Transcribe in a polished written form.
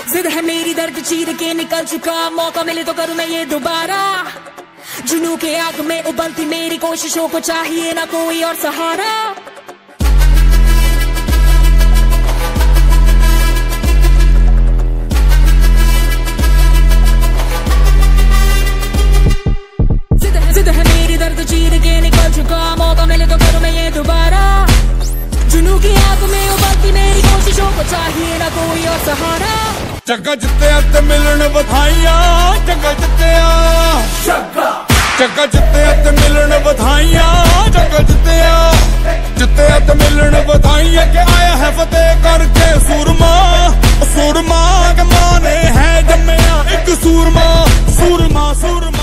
जिद है मेरी दर्द चीर के निकल चुका, मौका मिले तो करूं मैं ये दोबारा। जुनू के आग में उबलती मेरी कोशिशों को चाहिए ना कोई और सहारा। जिद है मेरी दर्द चीर के निकल चुका, मौका मिले तो करूं मैं ये दोबारा। जुनू की आग में उबलती मेरी कोशिशों को चाहिए ना कोई और सहारा। चक्का जित्तिया ते मिलन बधाइयां, चक्का जित्तिया, चक्का जित्तिया ते मिलन बधाइयां, चक्का जित्तिया, जित्तिया ते मिलन बधाइयां के आया है फतेह करके सूरमा। सूरमा के मां ने है जम्मिया एक सूरमा, सूरमा सूरमा।